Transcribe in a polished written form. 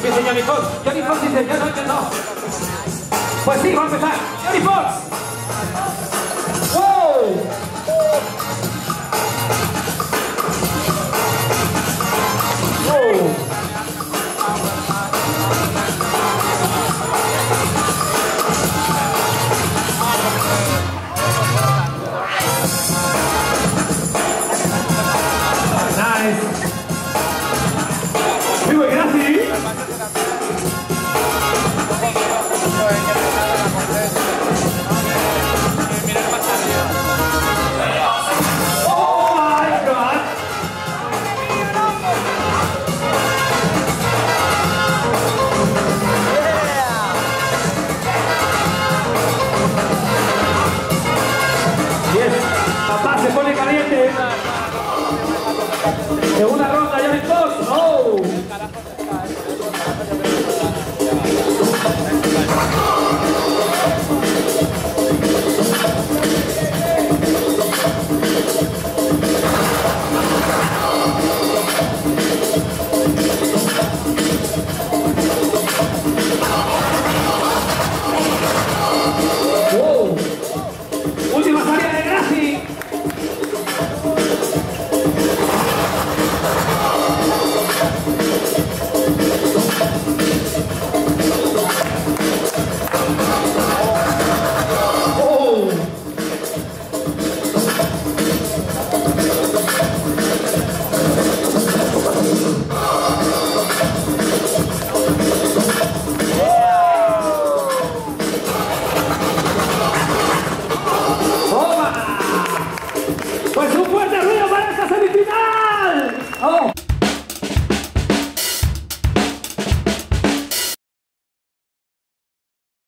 Dice Johnny Fox. Johnny Fox dice, yo no. Pues sí, va a empezar. Johnny Fox. ¡Wow! Papá se pone caliente. Segunda ronda, ya en dos. ¡Oh! ¡Wow! Última salida de Gracie. Pues un fuerte ruido para esta semifinal. ¡Oh!